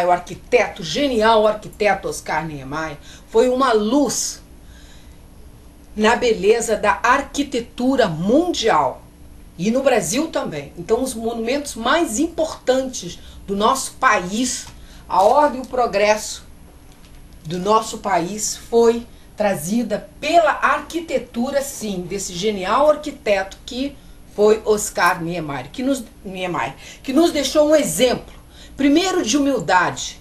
Niemeyer, o arquiteto, genial arquiteto Oscar Niemeyer, foi uma luz na beleza da arquitetura mundial e no Brasil também. Então, os monumentos mais importantes do nosso país, a ordem e o progresso do nosso país foi trazida pela arquitetura, sim, desse genial arquiteto que foi Oscar Niemeyer, que nos deixou um exemplo, primeiro de humildade,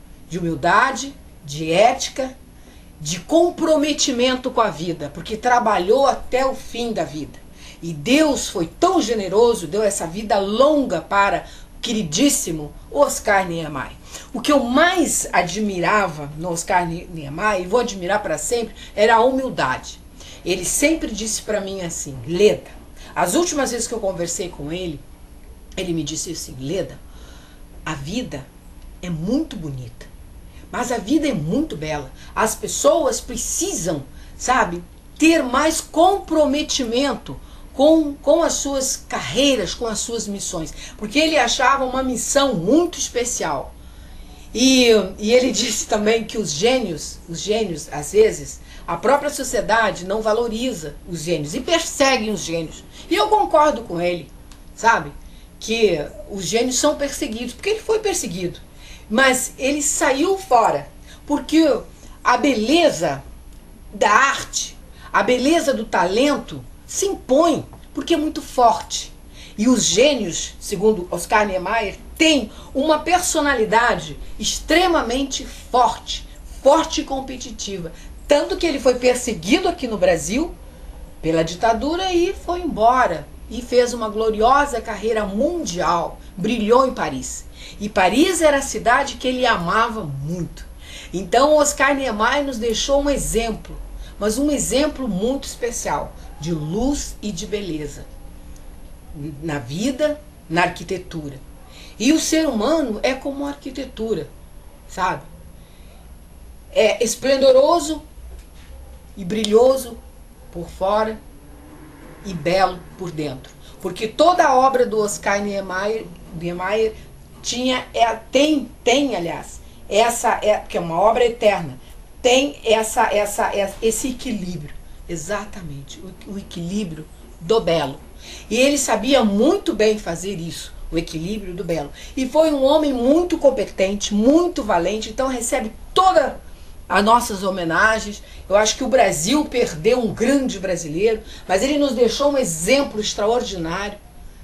de ética, de comprometimento com a vida, porque trabalhou até o fim da vida. E Deus foi tão generoso, deu essa vida longa para o queridíssimo Oscar Niemeyer. O que eu mais admirava no Oscar Niemeyer, e vou admirar para sempre, era a humildade. Ele sempre disse para mim assim: Leda, as últimas vezes que eu conversei com ele, ele me disse assim: Leda, a vida é muito bonita, mas a vida é muito bela. As pessoas precisam, sabe, ter mais comprometimento com as suas carreiras, com as suas missões, porque ele achava uma missão muito especial. E ele disse também que os gênios, às vezes, a própria sociedade não valoriza os gênios e perseguem os gênios. E eu concordo com ele, sabe? Que os gênios são perseguidos, porque ele foi perseguido. Mas ele saiu fora, porque a beleza da arte, a beleza do talento se impõe, porque é muito forte. E os gênios, segundo Oscar Niemeyer, têm uma personalidade extremamente forte e competitiva. Tanto que ele foi perseguido aqui no Brasil pela ditadura e foi embora. E fez uma gloriosa carreira mundial. Brilhou em Paris. E Paris era a cidade que ele amava muito. Então Oscar Niemeyer nos deixou um exemplo, mas um exemplo muito especial de luz e de beleza na vida, na arquitetura. E o ser humano é como a arquitetura, sabe? É esplendoroso e brilhoso por fora e belo por dentro. Porque toda a obra do Oscar Niemeyer que é uma obra eterna, tem esse equilíbrio, exatamente, o equilíbrio do belo. E ele sabia muito bem fazer isso, o equilíbrio do belo. E foi um homem muito competente, muito valente, então recebe todas as nossas homenagens. Eu acho que o Brasil perdeu um grande brasileiro, mas ele nos deixou um exemplo extraordinário,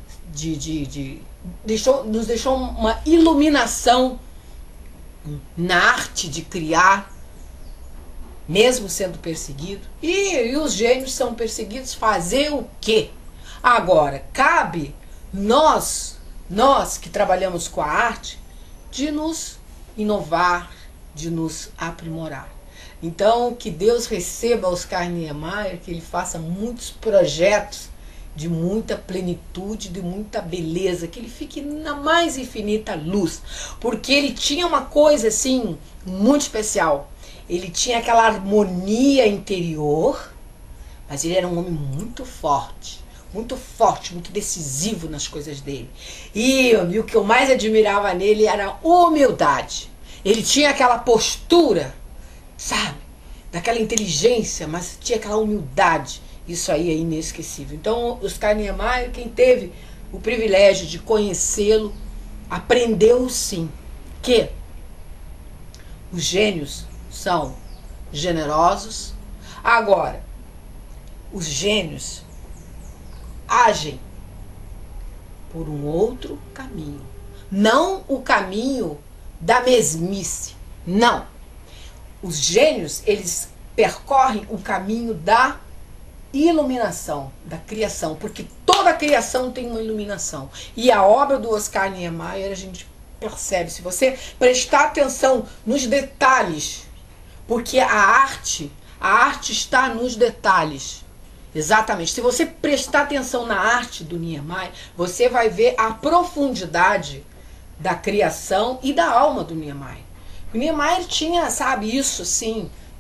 nos deixou uma iluminação na arte de criar, mesmo sendo perseguido. E os gênios são perseguidos, fazer o quê? Agora, cabe nós que trabalhamos com a arte, de nos inovar, de nos aprimorar. Então, que Deus receba Oscar Niemeyer, que ele faça muitos projetos de muita plenitude, de muita beleza, que ele fique na mais infinita luz, porque ele tinha uma coisa assim muito especial. Ele tinha aquela harmonia interior, mas ele era um homem muito forte, muito decisivo nas coisas dele. E o que eu mais admirava nele era a humildade. Ele tinha aquela postura, sabe, daquela inteligência, mas tinha aquela humildade. Isso aí é inesquecível. Então, Oscar Niemeyer, quem teve o privilégio de conhecê-lo, aprendeu sim que os gênios são generosos. Agora, os gênios agem por um outro caminho, não o caminho da mesmice, não. Os gênios, eles percorrem o caminho da iluminação, da criação, porque toda a criação tem uma iluminação. E a obra do Oscar Niemeyer, a gente percebe, se você prestar atenção nos detalhes, porque a arte está nos detalhes. Exatamente. Se você prestar atenção na arte do Niemeyer, você vai ver a profundidade da criação e da alma do Niemeyer. O Niemeyer tinha, sabe, isso assim,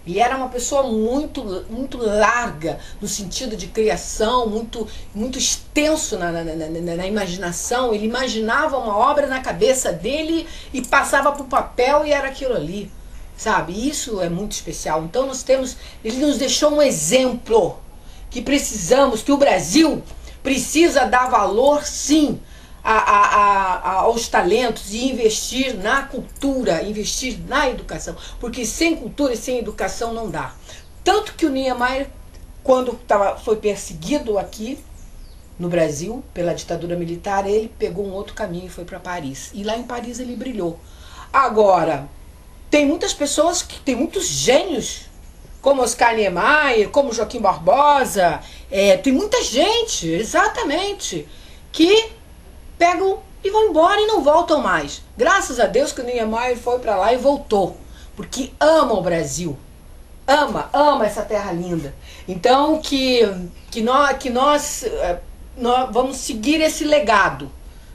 E era uma pessoa muito larga no sentido de criação, muito extenso na imaginação. Ele imaginava uma obra na cabeça dele e passava para o papel e era aquilo ali, sabe? Isso é muito especial. Então ele nos deixou um exemplo que precisamos, que o Brasil precisa dar valor, sim, aos talentos e investir na cultura, investir na educação, porque sem cultura e sem educação não dá. Tanto que o Niemeyer, quando foi perseguido aqui no Brasil pela ditadura militar, ele pegou um outro caminho e foi para Paris. E lá em Paris ele brilhou. Agora, tem muitas pessoas, tem muitos gênios, como Oscar Niemeyer, como Joaquim Barbosa, tem muita gente, exatamente, que pegam e vão embora e não voltam mais. Graças a Deus que o Niemeyer foi para lá e voltou, porque ama o Brasil, ama essa terra linda. Então que nós vamos seguir esse legado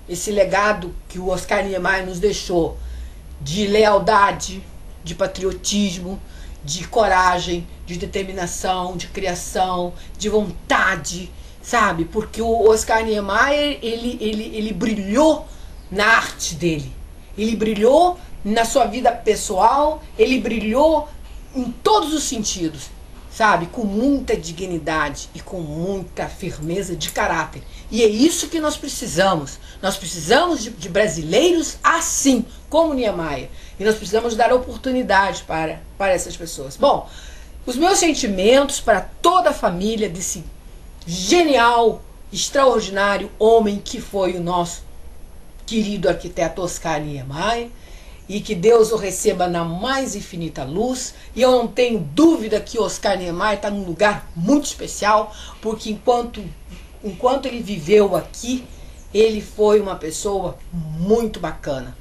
que o Oscar Niemeyer nos deixou, de lealdade, de patriotismo, de coragem, de determinação, de criação, de vontade, sabe? Porque o Oscar Niemeyer, ele brilhou na arte dele, ele brilhou na sua vida pessoal, ele brilhou em todos os sentidos, sabe? Com muita dignidade e com muita firmeza de caráter. E é isso que nós precisamos. Nós precisamos de brasileiros assim, como Niemeyer. E nós precisamos dar oportunidade para essas pessoas. Bom, os meus sentimentos para toda a família desse genial, extraordinário homem que foi o nosso querido arquiteto Oscar Niemeyer, e que Deus o receba na mais infinita luz. E eu não tenho dúvida que Oscar Niemeyer está num lugar muito especial, porque enquanto ele viveu aqui, ele foi uma pessoa muito bacana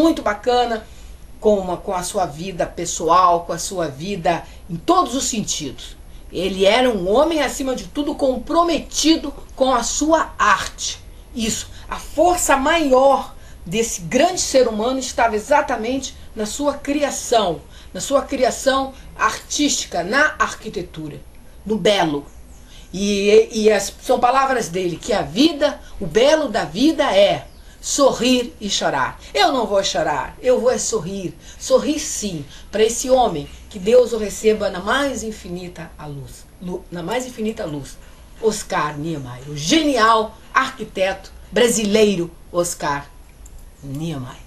com a sua vida pessoal, com a sua vida em todos os sentidos. Ele era um homem, acima de tudo, comprometido com a sua arte. Isso, a força maior desse grande ser humano estava exatamente na sua criação artística, na arquitetura, no belo. São palavras dele, que a vida, o belo da vida é sorrir e chorar. Eu não vou chorar, eu vou sorrir. Sorrir sim, para esse homem, que Deus o receba na mais infinita luz. Oscar Niemeyer, o genial arquiteto brasileiro Oscar Niemeyer.